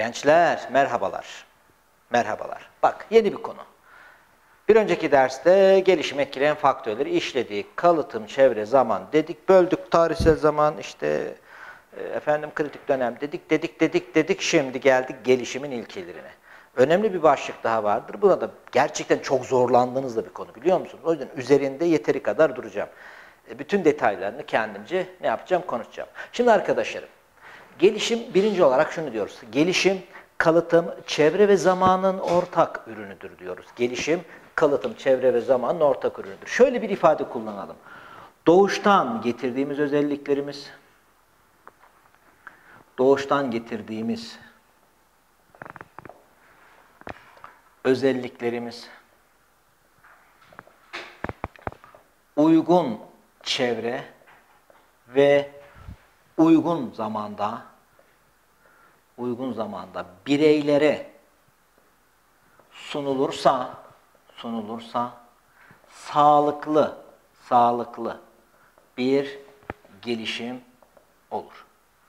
Gençler, merhabalar. Merhabalar. Bak, yeni bir konu. Bir önceki derste gelişim etkileyen faktörleri işledik. Kalıtım, çevre, zaman dedik. Böldük tarihsel zaman, işte kritik dönem dedik. Şimdi geldik gelişimin ilkelerine. Önemli bir başlık daha vardır. Buna da gerçekten çok zorlandığınız da bir konu, biliyor musunuz? O yüzden üzerinde yeteri kadar duracağım. Bütün detaylarını kendimce ne yapacağım, konuşacağım. Şimdi arkadaşlarım, gelişim, birinci olarak şunu diyoruz. Gelişim, kalıtım, çevre ve zamanın ortak ürünüdür diyoruz. Gelişim, kalıtım, çevre ve zamanın ortak ürünüdür. Şöyle bir ifade kullanalım. Doğuştan getirdiğimiz özelliklerimiz, uygun çevre ve uygun zamanda bireylere sunulursa sağlıklı bir gelişim olur.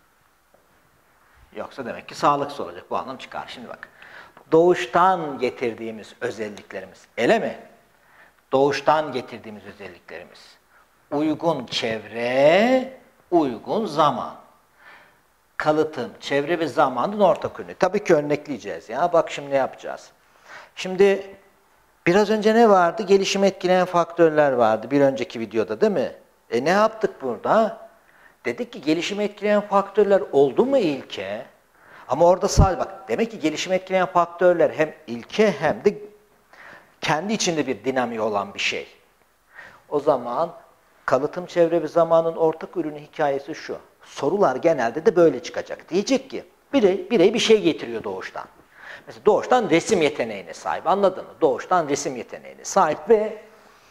Yoksa demek ki sağlıksız olacak. Bu anlam çıkar. Şimdi bak. Doğuştan getirdiğimiz özelliklerimiz. Öyle mi? Doğuştan getirdiğimiz özelliklerimiz. Uygun çevre, uygun zaman. Kalıtım, çevre ve zamanın ortak ürünü. Tabii ki örnekleyeceğiz ya. Bak şimdi ne yapacağız. Şimdi biraz önce ne vardı? Gelişimi etkileyen faktörler vardı bir önceki videoda, değil mi? Ne yaptık burada? Dedik ki gelişimi etkileyen faktörler oldu mu ilke? Ama orada sadece bak, demek ki gelişimi etkileyen faktörler hem ilke hem de kendi içinde bir dinamiği olan bir şey. O zaman kalıtım, çevre ve zamanın ortak ürünü hikayesi şu. Sorular genelde de böyle çıkacak. Diyecek ki birey bir şey getiriyor doğuştan. Mesela doğuştan resim yeteneğine sahip, anladın mı? Doğuştan resim yeteneğine sahip ve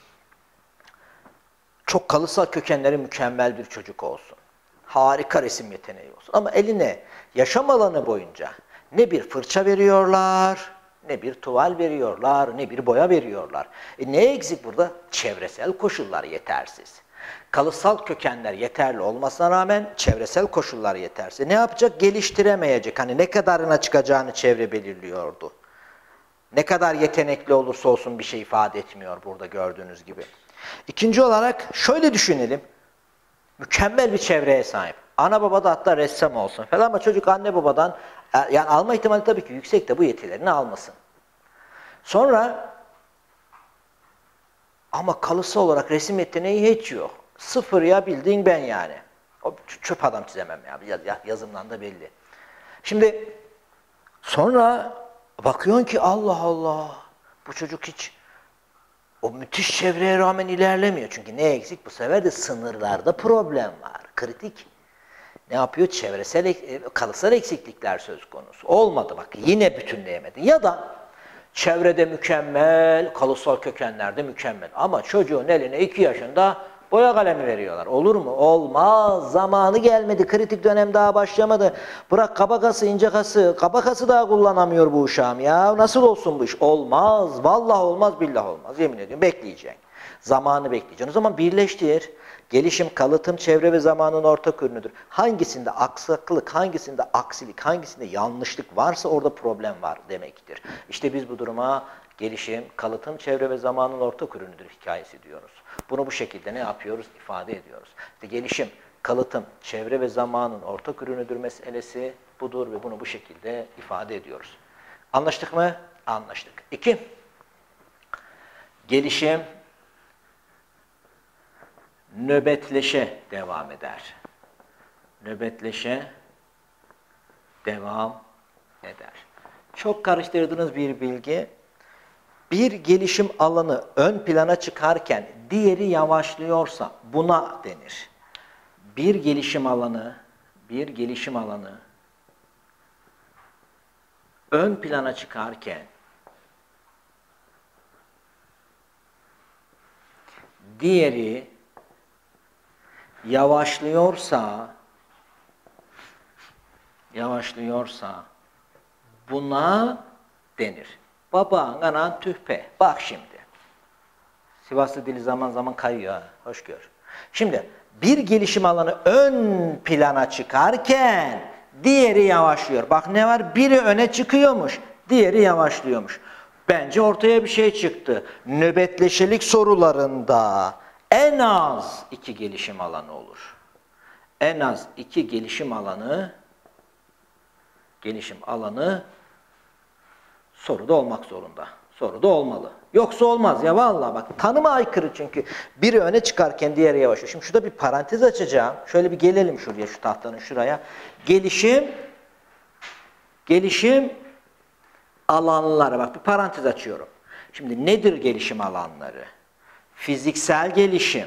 çok kalıtsal kökenleri mükemmel bir çocuk olsun. Harika resim yeteneği olsun. Ama eline yaşam alanı boyunca ne bir fırça veriyorlar, ne bir tuval veriyorlar, ne bir boya veriyorlar. Ne eksik burada? Çevresel koşullar yetersiz. Kalıtsal kökenler yeterli olmasına rağmen çevresel koşullar yetersiz. Ne yapacak? Geliştiremeyecek. Hani ne kadarına çıkacağını çevre belirliyordu. Ne kadar yetenekli olursa olsun bir şey ifade etmiyor burada gördüğünüz gibi. İkinci olarak şöyle düşünelim. Mükemmel bir çevreye sahip. Ana baba da hatta ressam olsun falan ama çocuk anne babadan, yani alma ihtimali tabii ki yüksek de bu yetilerini almasın. Sonra ama kalıtsal olarak resim yeteneği hiç yok. Sıfır ya, bildiğin ben yani. O çöp adam çizemem ya. Yazımdan da belli. Şimdi sonra bakıyorsun ki Allah Allah, bu çocuk hiç o müthiş çevreye rağmen ilerlemiyor. Çünkü ne eksik? Bu sefer de sınırlarda problem var. Kritik. Ne yapıyor? Çevresel, kalıtsal eksiklikler söz konusu. Olmadı bak, yine bütünleyemedi. Ya da çevrede mükemmel, kalıtsal kökenlerde mükemmel. Ama çocuğun eline 2 yaşında boya kalemi veriyorlar. Olur mu? Olmaz. Zamanı gelmedi. Kritik dönem daha başlamadı. Bırak kaba kası, ince kası. Kaba kası daha kullanamıyor bu uşağım ya. Nasıl olsun bu iş? Olmaz. Vallahi olmaz, billah olmaz. Yemin ediyorum. Bekleyeceksin. Zamanı bekleyeceksin. O zaman birleştir. Gelişim, kalıtım, çevre ve zamanın ortak ürünüdür. Hangisinde aksaklık, hangisinde aksilik, hangisinde yanlışlık varsa orada problem var demektir. İşte biz bu duruma gelişim, kalıtım, çevre ve zamanın ortak ürünüdür hikayesi diyoruz. Bunu bu şekilde ne yapıyoruz? İfade ediyoruz. İşte gelişim, kalıtım, çevre ve zamanın ortak ürünüdür meselesi budur ve bunu bu şekilde ifade ediyoruz. Anlaştık mı? Anlaştık. 2. Gelişim nöbetleşe devam eder. Nöbetleşe devam eder. Çok karıştırdığınız bir bilgi. Bir gelişim alanı ön plana çıkarken diğeri yavaşlıyorsa buna denir. Bir gelişim alanı ön plana çıkarken diğeri yavaşlıyorsa buna denir. Baba, anan, tühpe. Bak şimdi. Sivaslı dili zaman zaman kayıyor ha. Hoş gör. Şimdi bir gelişim alanı ön plana çıkarken diğeri yavaşlıyor. Bak ne var? Biri öne çıkıyormuş, diğeri yavaşlıyormuş. Bence ortaya bir şey çıktı. Nöbetleşelik sorularında en az 2 gelişim alanı olur. En az 2 gelişim alanı soruda olmak zorunda. Soruda olmalı. Yoksa olmaz ya vallahi bak tanıma aykırı çünkü. Biri öne çıkarken diğeri yavaşlıyor. Şimdi şurada bir parantez açacağım. Şöyle bir gelelim şuraya, şu tahtanın şuraya. Gelişim alanları. Bak bir parantez açıyorum. Şimdi nedir gelişim alanları? Fiziksel gelişim,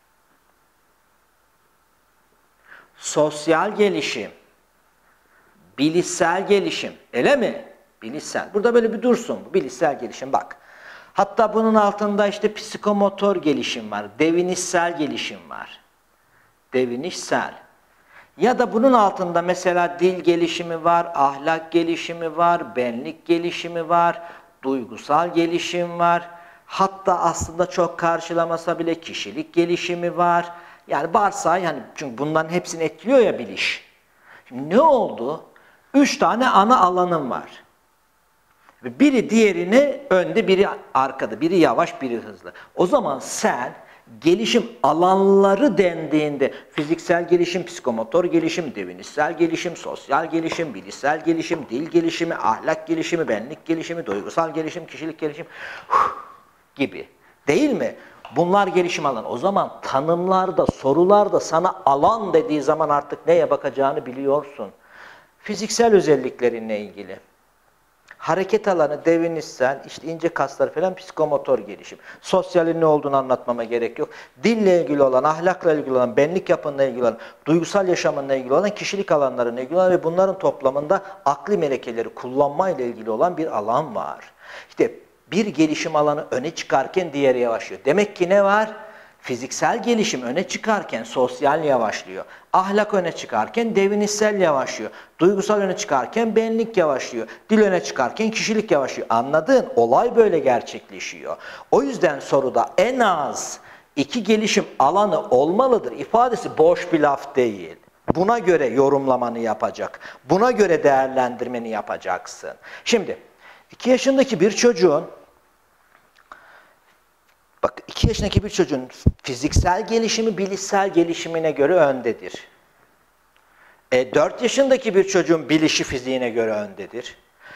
sosyal gelişim, bilişsel gelişim. Öyle mi? Bilişsel. Burada böyle bir dursun. Bilişsel gelişim bak. Hatta bunun altında işte psikomotor gelişim var. Devinişsel gelişim var. Devinişsel. Ya da bunun altında mesela dil gelişimi var, ahlak gelişimi var, benlik gelişimi var, duygusal gelişim var. Hatta aslında çok karşılamasa bile kişilik gelişimi var. Yani varsay yani çünkü bunların hepsini etkiliyor ya biliş. Şimdi ne oldu? 3 tane ana alanım var. Biri diğerini önde, biri arkada, biri yavaş, biri hızlı. O zaman sen gelişim alanları dendiğinde fiziksel gelişim, psikomotor gelişim, devinişsel gelişim, sosyal gelişim, bilişsel gelişim, dil gelişimi, ahlak gelişimi, benlik gelişimi, duygusal gelişim, kişilik gelişim gibi. Değil mi? Bunlar gelişim alanı. O zaman tanımlarda, sorularda sana alan dediği zaman artık neye bakacağını biliyorsun. Fiziksel özelliklerinle ilgili. Hareket alanı, devinişsel, işte ince kaslar falan psikomotor gelişim. Sosyalin ne olduğunu anlatmama gerek yok. Dille ilgili olan, ahlakla ilgili olan, benlik yapınla ilgili olan, duygusal yaşamınla ilgili olan, kişilik alanlarına ilgili olan ve bunların toplamında akli melekeleri kullanmayla ilgili olan bir alan var. İşte bir gelişim alanı öne çıkarken diğeri yavaşlıyor. Demek ki ne var? Fiziksel gelişim öne çıkarken sosyal yavaşlıyor. Ahlak öne çıkarken devinişsel yavaşlıyor. Duygusal öne çıkarken benlik yavaşlıyor. Dil öne çıkarken kişilik yavaşlıyor. Anladın? Olay böyle gerçekleşiyor. O yüzden soruda en az 2 gelişim alanı olmalıdır. İfadesi boş bir laf değil. Buna göre yorumlamanı yapacak. Buna göre değerlendirmeni yapacaksın. Şimdi 2 yaşındaki bir çocuğun Bak 2 yaşındaki bir çocuğun fiziksel gelişimi bilişsel gelişimine göre öndedir. 4 yaşındaki bir çocuğun bilişi fiziğine göre öndedir.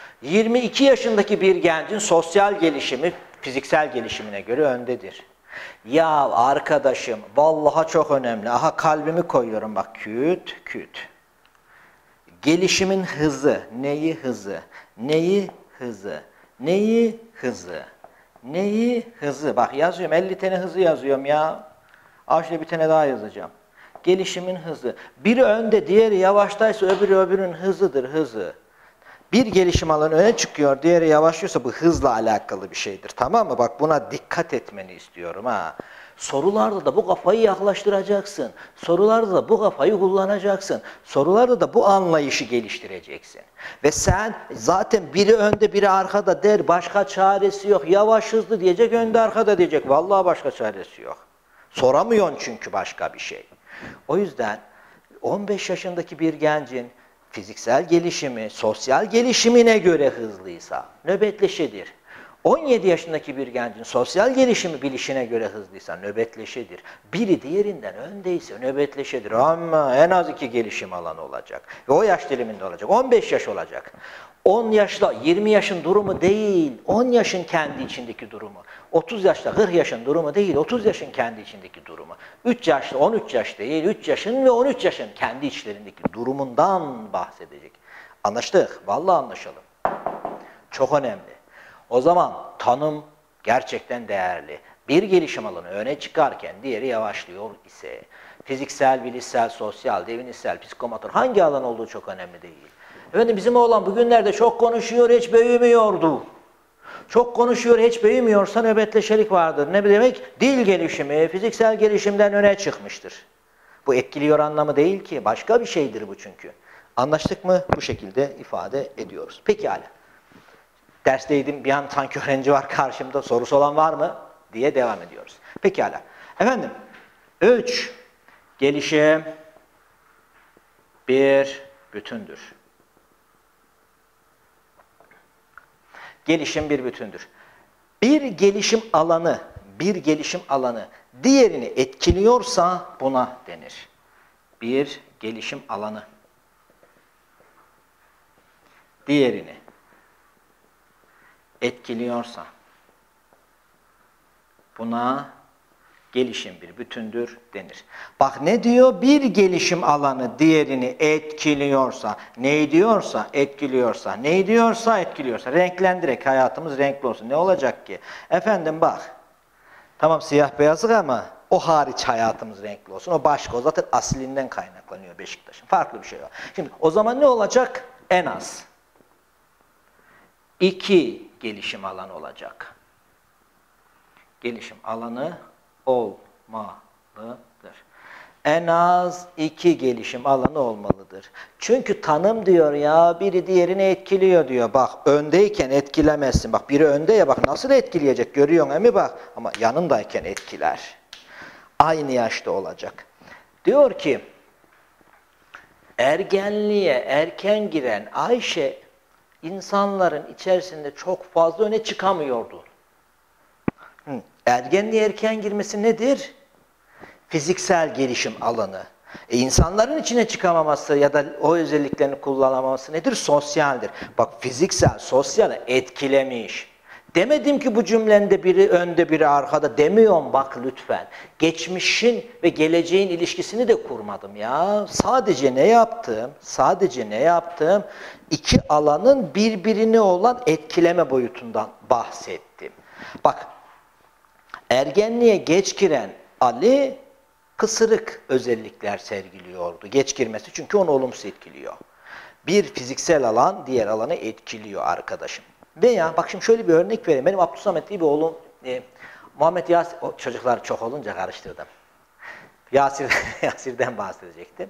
22 yaşındaki bir gencin sosyal gelişimi fiziksel gelişimine göre öndedir. Ya arkadaşım vallahi çok önemli. Aha kalbimi koyuyorum bak küt küt. Gelişimin hızı, neyi hızı, neyi hızı, neyi hızı. Neyi? Hızı. Bak yazıyorum. 50 tane hızı yazıyorum ya. Şöyle bir tane daha yazacağım. Gelişimin hızı. Biri önde, diğeri yavaştaysa öbürünün hızıdır, hızı. Bir gelişim alanı öne çıkıyor, diğeri yavaşlıyorsa bu hızla alakalı bir şeydir. Tamam mı? Bak buna dikkat etmeni istiyorum ha. Sorularda da bu kafayı yaklaştıracaksın. Sorularda da bu kafayı kullanacaksın. Sorularda da bu anlayışı geliştireceksin. Ve sen zaten biri önde biri arkada der, başka çaresi yok. Yavaş hızlı diyecek, önde arkada diyecek. Vallahi başka çaresi yok. Soramıyorsun çünkü başka bir şey. O yüzden 15 yaşındaki bir gencin fiziksel gelişimi, sosyal gelişimine göre hızlıysa nöbetleşedir. 17 yaşındaki bir gencin sosyal gelişimi bilişine göre hızlıysa nöbetleşedir. Biri diğerinden öndeyse nöbetleşedir. Ama en az 2 gelişim alanı olacak. Ve o yaş diliminde olacak. 15 yaş olacak. 10 yaşla 20 yaşın durumu değil. 10 yaşın kendi içindeki durumu. 30 yaşla 40 yaşın durumu değil. 30 yaşın kendi içindeki durumu. 3 yaşla 13 yaş değil. 3 yaşın ve 13 yaşın kendi içlerindeki durumundan bahsedecek. Anlaştık. Vallahi anlaşalım. Çok önemli. O zaman tanım gerçekten değerli. Bir gelişim alanı öne çıkarken diğeri yavaşlıyor ise fiziksel, bilişsel, sosyal, devinişsel, psikomotor hangi alan olduğu çok önemli değil. Efendim bizim oğlan bugünlerde çok konuşuyor, hiç büyümüyordu. Çok konuşuyor, hiç büyümüyorsa nöbetleşelik vardır. Ne demek? Dil gelişimi, fiziksel gelişimden öne çıkmıştır. Bu etkiliyor anlamı değil ki. Başka bir şeydir bu çünkü. Anlaştık mı? Bu şekilde ifade ediyoruz. Pekala. Dersteydim bir an sanki öğrenci var karşımda sorusu olan var mı diye devam ediyoruz. Pekala. Efendim 3 gelişim 1 bütündür. Gelişim bir bütündür. Bir gelişim alanı diğerini etkiliyorsa buna denir. Bir gelişim alanı diğerini etkiliyorsa buna gelişim bir bütündür denir. Bak ne diyor? Bir gelişim alanı diğerini etkiliyorsa, ne diyorsa etkiliyorsa, ne diyorsa etkiliyorsa. Renklendirerek hayatımız renkli olsun. Ne olacak ki? Efendim bak, tamam siyah beyazlık ama o hariç hayatımız renkli olsun. O başka, o zaten aslinden kaynaklanıyor Beşiktaş'ın. Farklı bir şey var. Şimdi o zaman ne olacak? En az 2 gelişim alanı olacak. Gelişim alanı olmalıdır. En az 2 gelişim alanı olmalıdır. Çünkü tanım diyor ya, biri diğerini etkiliyor diyor. Bak öndeyken etkilemezsin. Bak biri önde ya, bak nasıl etkileyecek görüyorsun değil mi bak. Ama yanındayken etkiler. Aynı yaşta olacak. Diyor ki ergenliğe erken giren Ayşe insanların içerisinde çok fazla öne çıkamıyordu. Ergenliğe erken girmesi nedir? Fiziksel gelişim alanı. İnsanların içine çıkamaması ya da o özelliklerini kullanamaması nedir? Sosyaldir. Bak fiziksel, sosyal etkilemiş. Demedim ki bu cümlende biri önde biri arkada demiyorum bak lütfen. Geçmişin ve geleceğin ilişkisini de kurmadım ya. Sadece ne yaptım? İki alanın birbirine olan etkileme boyutundan bahsettim. Bak ergenliğe geç giren Ali kısırık özellikler sergiliyordu. Geç girmesi çünkü onu olumsuz etkiliyor. Bir fiziksel alan diğer alanı etkiliyor arkadaşım. Veya bak şimdi şöyle bir örnek vereyim. Benim Abdülsamet diye bir oğlum Muhammed Yasir, o çocuklar çok olunca karıştırdım. Yasir'den bahsedecektim.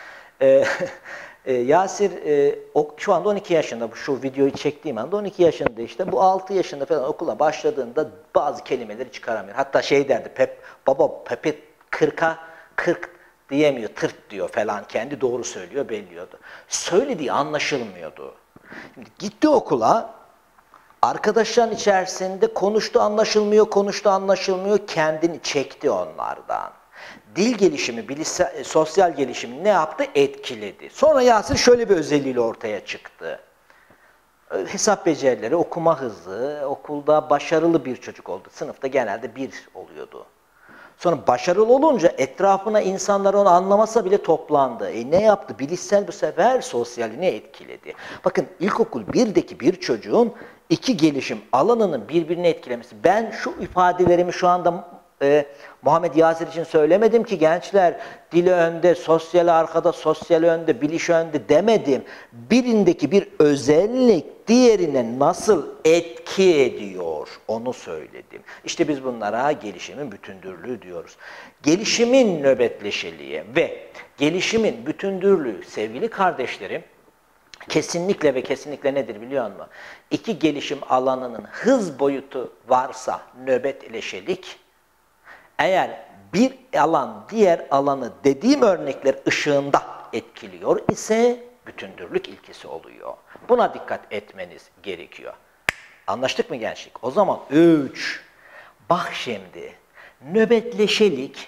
Yasir şu anda 12 yaşında, şu videoyu çektiğim anda 12 yaşında işte. Bu 6 yaşında falan okula başladığında bazı kelimeleri çıkaramıyor. Hatta şey derdi, baba Pepe 40 diyemiyor, tırt diyor falan. Kendi doğru söylüyor belliyordu. Söylediği anlaşılmıyordu. Şimdi gitti okula, arkadaşların içerisinde konuştu anlaşılmıyor, kendini çekti onlardan. Dil gelişimi, sosyal gelişimi ne yaptı? Etkiledi. Sonra Yasir şöyle bir özelliğiyle ortaya çıktı. Hesap becerileri, okuma hızı, okulda başarılı bir çocuk oldu. Sınıfta genelde 1 oluyordu. Sonra başarılı olunca etrafına insanlar onu anlamasa bile toplandı. Ne yaptı? Bilişsel bu sefer sosyalini etkiledi. Bakın ilkokul 1'deki bir çocuğun 2 gelişim alanının birbirini etkilemesi. Ben şu ifadelerimi şu anda Muhammed Yasir için söylemedim ki gençler, dili önde, sosyal arkada, sosyal önde, biliş önde demedim. Birindeki bir özellik diğerine nasıl etki ediyor onu söyledim. İşte biz bunlara gelişimin bütündürlüğü diyoruz. Gelişimin nöbetleşeliği ve gelişimin bütündürlüğü sevgili kardeşlerim, kesinlikle ve kesinlikle nedir biliyor musun? 2 gelişim alanının hız boyutu varsa nöbetleşelik, eğer bir alan diğer alanı dediğim örnekler ışığında etkiliyor ise bütündürlük ilkesi oluyor. Buna dikkat etmeniz gerekiyor. Anlaştık mı gençlik? O zaman 3. Bak şimdi nöbetleşelik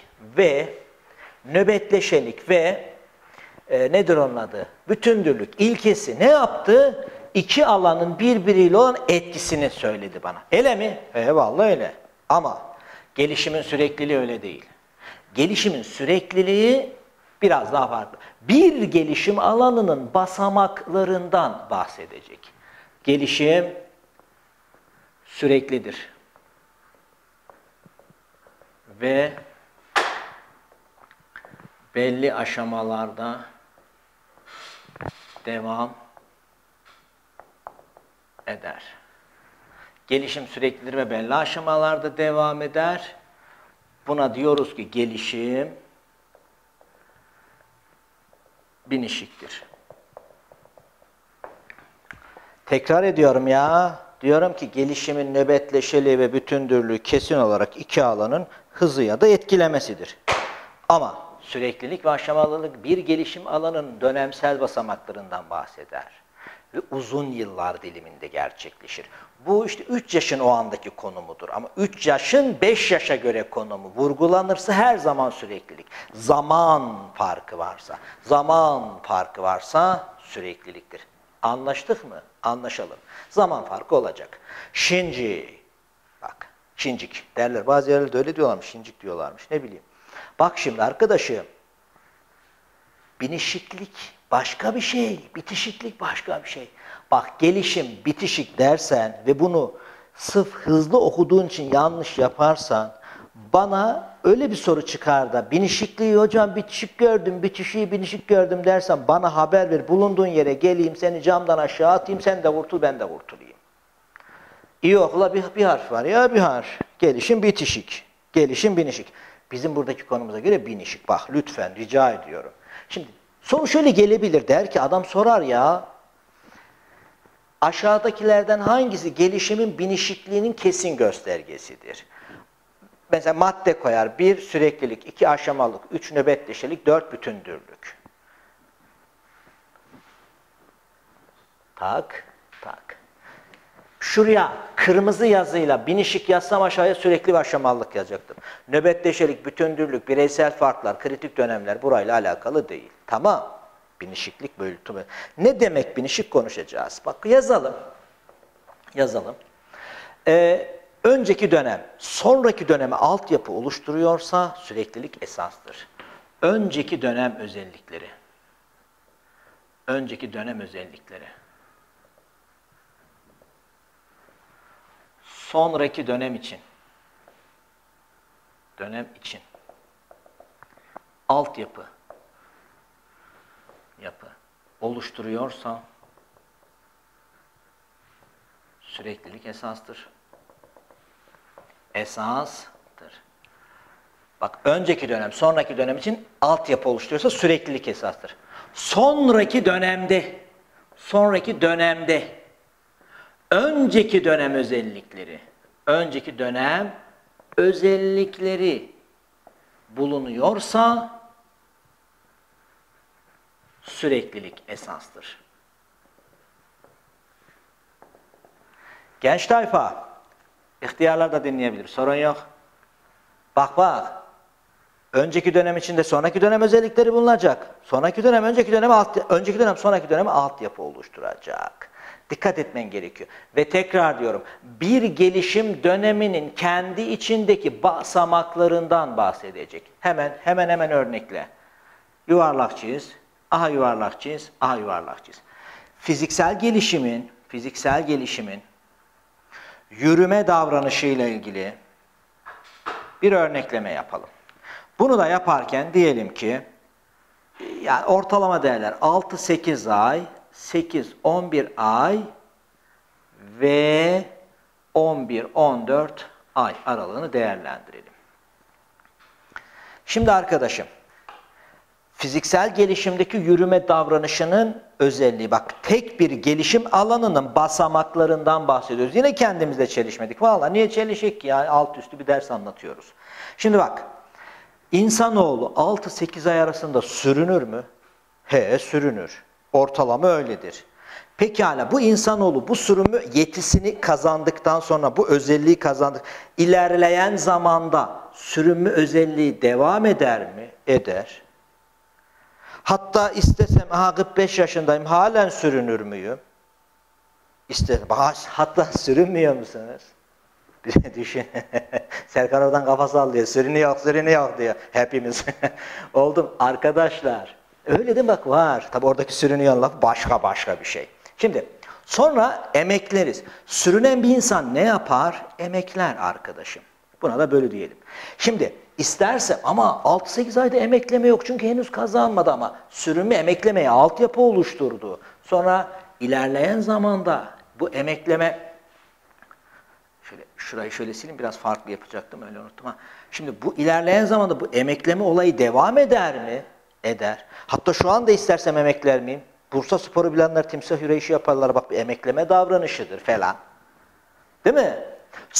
ve nedir onun adı? Bütündürlük ilkesi ne yaptı? 2 alanın birbiriyle olan etkisini söyledi bana. Öyle mi? Vallahi öyle. Ama gelişimin sürekliliği öyle değil. Gelişimin sürekliliği biraz daha farklı. Bir gelişim alanının basamaklarından bahsedecek. Gelişim süreklidir. Ve belli aşamalarda devam eder. Gelişim süreklidir ve belli aşamalarda devam eder. Buna diyoruz ki gelişim binişiktir. Tekrar ediyorum ya. Diyorum ki gelişimin nöbetleşeliği ve bütündürlüğü kesin olarak 2 alanın hızı ya da etkilemesidir. Ama süreklilik ve aşamalılık bir gelişim alanının dönemsel basamaklarından bahseder. Ve uzun yıllar diliminde gerçekleşir. Bu işte 3 yaşın o andaki konumudur. Ama 3 yaşın 5 yaşa göre konumu vurgulanırsa her zaman süreklilik. Zaman farkı varsa sürekliliktir. Anlaştık mı? Anlaşalım. Zaman farkı olacak. Shinji, bak şincik derler. Bazı yerlerde öyle diyorlarmış, şincik diyorlarmış. Ne bileyim. Bak şimdi arkadaşım, binişiklik başka bir şey, bitişiklik başka bir şey. Bak gelişim, bitişik dersen ve bunu sırf hızlı okuduğun için yanlış yaparsan, bana öyle bir soru çıkar da binişikliği hocam bitişik gördüm, bitişiği binişik gördüm dersen bana haber ver, bulunduğun yere geleyim, seni camdan aşağı atayım, sen de vurtul, ben de vurtulayım. İyi okula bir harf var ya, bir harf. Gelişim bitişik, gelişim binişik. Bizim buradaki konumuza göre binişik. Bak lütfen rica ediyorum. Şimdi soru şöyle gelebilir, der ki adam sorar ya, aşağıdakilerden hangisi gelişimin binişikliğinin kesin göstergesidir? Mesela madde koyar. 1 süreklilik, 2 aşamalık, 3 nöbetleşelik, 4 bütündürlük. Tak. Şuraya kırmızı yazıyla binişik yazsam aşağıya sürekli ve aşamalılık yazacaktım. Nöbetleşelik, bütündürlük, bireysel farklar, kritik dönemler burayla alakalı değil. Tamam. Binişiklik bölüntü. Ne demek binişik konuşacağız. Bak yazalım. Önceki dönem, sonraki döneme altyapı oluşturuyorsa süreklilik esastır. Önceki dönem özellikleri. Sonraki dönem için. Altyapı. Oluşturuyorsa süreklilik esastır. Bak önceki dönem, sonraki dönem için altyapı oluşturuyorsa süreklilik esastır. Sonraki dönemde, önceki dönem özellikleri bulunuyorsa süreklilik esastır. Genç tayfa, ihtiyarlar da dinleyebilir, sorun yok. Bak, önceki dönem içinde sonraki dönem özellikleri bulunacak. Sonraki dönem, sonraki döneme altyapı oluşturacak. Dikkat etmen gerekiyor. Ve tekrar diyorum, bir gelişim döneminin kendi içindeki basamaklarından bahsedecek. Hemen örnekle. Yuvarlak çiz, aha yuvarlak çiz, aha yuvarlak çiz. Fiziksel gelişimin yürüme davranışıyla ilgili bir örnekleme yapalım. Bunu da yaparken diyelim ki yani ortalama değerler 6-8 ay, 8-11 ay ve 11-14 ay aralığını değerlendirelim. Şimdi arkadaşım, fiziksel gelişimdeki yürüme davranışının özelliği, bak tek bir gelişim alanının basamaklarından bahsediyoruz. Yine kendimizle çelişmedik. Vallahi niye çelişik ki? Yani alt üstü bir ders anlatıyoruz. Şimdi bak, insanoğlu 6-8 ay arasında sürünür mü? Sürünür. Ortalama öyledir. Pekala bu insanoğlu bu sürünme yetisini kazandıktan sonra, bu özelliği kazandık. İlerleyen zamanda sürünme özelliği devam eder mi? Eder. Hatta istesem, 45 yaşındayım, halen sürünür müyüm? Hatta sürünmüyor musunuz? Düşün. Serkan oradan kafa sallıyor. Sürünüyor diyor. Hepimiz. Oldum. Arkadaşlar. Öyle de bak var. Tabi oradaki sürünüyor laf başka bir şey. Şimdi sonra emekleriz. Sürünen bir insan ne yapar? Emekler arkadaşım. Buna da böyle diyelim. Şimdi isterse ama 6-8 ayda emekleme yok. Çünkü henüz kazanmadı ama sürünme emeklemeye altyapı oluşturdu. Sonra ilerleyen zamanda bu emekleme, şurayı şöyle sileyim, biraz farklı yapacaktım, öyle unuttum. Şimdi bu ilerleyen zamanda bu emekleme olayı devam eder mi? Eder. Hatta şu anda istersem emekler miyim? Bursa sporu bilenler timsah yürüyüşü yaparlar. Bak bir emekleme davranışıdır falan. Değil mi?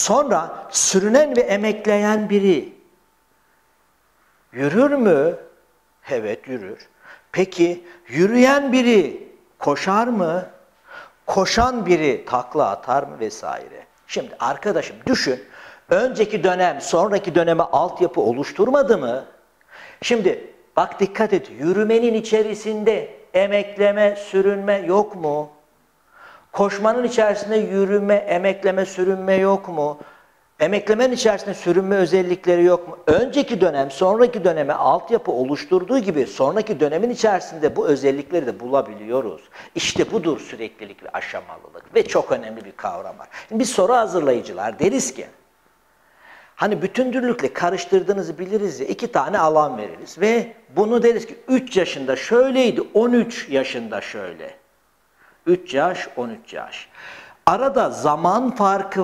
Sonra sürünen ve emekleyen biri yürür mü? Evet, yürür. Peki yürüyen biri koşar mı? Koşan biri takla atar mı vesaire? Şimdi arkadaşım düşün. Önceki dönem sonraki döneme altyapı oluşturmadı mı? Şimdi bak dikkat et. Yürümenin içerisinde emekleme, sürünme yok mu? Koşmanın içerisinde yürüme, emekleme, sürünme yok mu? Emeklemenin içerisinde sürünme özellikleri yok mu? Önceki dönem, sonraki döneme altyapı oluşturduğu gibi sonraki dönemin içerisinde bu özellikleri de bulabiliyoruz. İşte budur süreklilik ve aşamalılık ve çok önemli bir kavram var. Şimdi biz soru hazırlayıcılar deriz ki, hani bütündürlükle karıştırdığınızı biliriz ya, 2 tane alan veririz ve bunu deriz ki 3 yaşında şöyleydi, 13 yaşında şöyle. 3 yaş, 13 yaş. Arada zaman farkı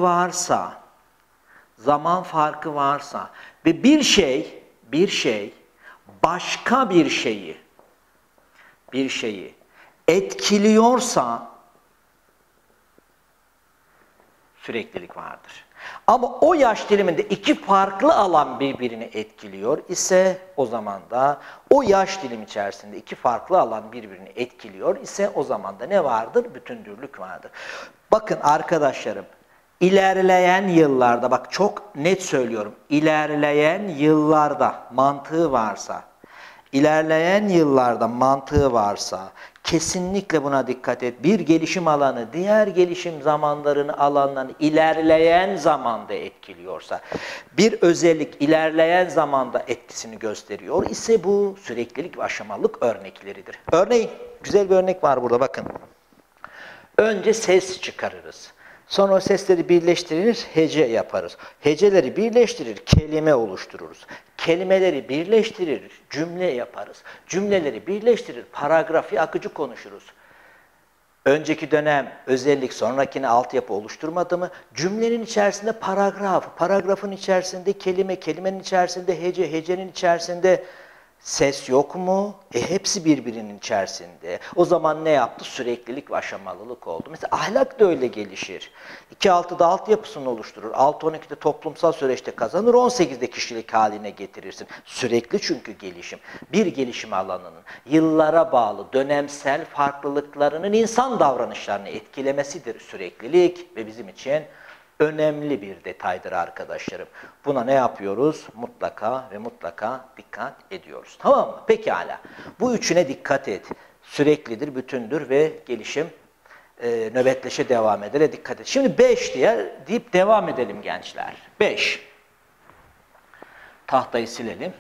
varsa ve bir şey başka bir şeyi etkiliyorsa süreklilik vardır. Ama o yaş diliminde 2 farklı alan birbirini etkiliyor ise o zaman da o yaş dilim içerisinde 2 farklı alan birbirini etkiliyor ise o zaman da ne vardır? Bütündürlük vardır. Bakın arkadaşlarım, ilerleyen yıllarda, bak çok net söylüyorum, ilerleyen yıllarda mantığı varsa kesinlikle buna dikkat et. Bir gelişim alanı diğer gelişim alanlarını ilerleyen zamanda etkiliyorsa, bir özellik ilerleyen zamanda etkisini gösteriyor ise bu süreklilik ve aşamalık örnekleridir. Örneğin güzel bir örnek var burada, bakın. Önce ses çıkarırız. Sonra o sesleri birleştirir, hece yaparız. Heceleri birleştirir, kelime oluştururuz. Kelimeleri birleştirir, cümle yaparız. Cümleleri birleştirir, paragrafı akıcı konuşuruz. Önceki dönem özellik sonrakine altyapı oluşturmadı mı? Cümlenin içerisinde paragraf, paragrafın içerisinde kelime, kelimenin içerisinde hece, hecenin içerisinde ses yok mu? Hepsi birbirinin içerisinde. O zaman ne yaptı? Süreklilik ve aşamalılık oldu. Mesela ahlak da öyle gelişir. 2-6'da altyapısını oluşturur. 6-12'de toplumsal süreçte kazanır. 18'de kişilik haline getirirsin. Sürekli çünkü gelişim. Bir gelişim alanının yıllara bağlı dönemsel farklılıklarının insan davranışlarını etkilemesidir süreklilik ve bizim için önemli bir detaydır arkadaşlarım. Buna ne yapıyoruz? Mutlaka ve mutlaka dikkat ediyoruz. Tamam mı? Pekala. Bu üçüne dikkat et. Süreklidir, bütündür ve gelişim nöbetleşe devam eder. Dikkat et. Şimdi 5 deyip devam edelim gençler. 5. Tahtayı silelim.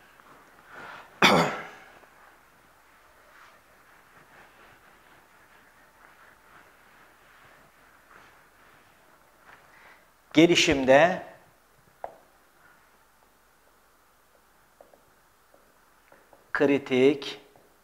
Gelişimde kritik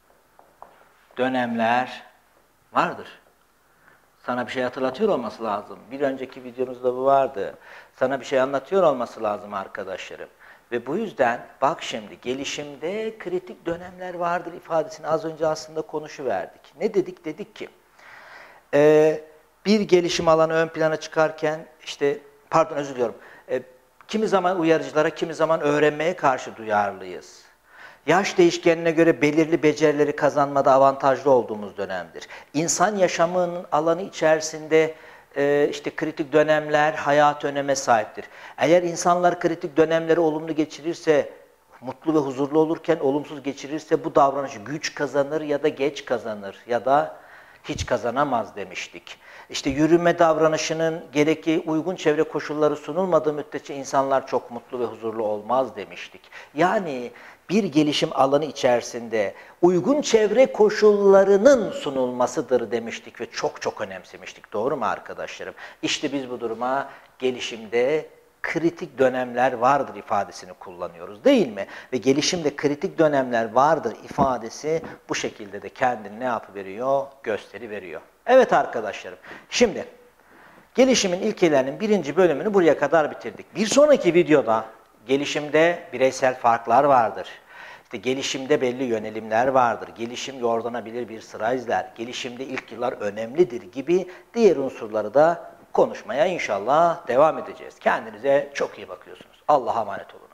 dönemler vardır. Sana bir şey hatırlatıyor olması lazım. Bir önceki videomuzda bu vardı. Sana bir şey anlatıyor olması lazım arkadaşlarım. Ve bu yüzden bak şimdi gelişimde kritik dönemler vardır ifadesini az önce aslında konuşuverdik. Ne dedik? Dedik ki bir gelişim alanı ön plana çıkarken özür diliyorum. Kimi zaman uyarıcılara, kimi zaman öğrenmeye karşı duyarlıyız. Yaş değişkenine göre belirli becerileri kazanmada avantajlı olduğumuz dönemdir. İnsan yaşamının alanı içerisinde kritik dönemler hayat öneme sahiptir. Eğer insanlar kritik dönemleri olumlu geçirirse, mutlu ve huzurlu olurken olumsuz geçirirse bu davranış güç kazanır ya da geç kazanır ya da hiç kazanamaz demiştik. Yürüme davranışının gerekli uygun çevre koşulları sunulmadığı müddetçe insanlar çok mutlu ve huzurlu olmaz demiştik. Yani bir gelişim alanı içerisinde uygun çevre koşullarının sunulmasıdır demiştik ve çok çok önemsemiştik. Doğru mu arkadaşlarım? İşte biz bu duruma gelişimde kritik dönemler vardır ifadesini kullanıyoruz değil mi? Ve gelişimde kritik dönemler vardır ifadesi bu şekilde de kendini ne yapıveriyor? Gösteriveriyor. Evet arkadaşlarım, şimdi gelişimin ilkelerinin 1. bölümünü buraya kadar bitirdik. Bir sonraki videoda gelişimde bireysel farklar vardır. Gelişimde belli yönelimler vardır. Gelişim yordanabilir bir sıra izler. Gelişimde ilk yıllar önemlidir gibi diğer unsurları da konuşmaya inşallah devam edeceğiz. Kendinize çok iyi bakıyorsunuz. Allah'a emanet olun.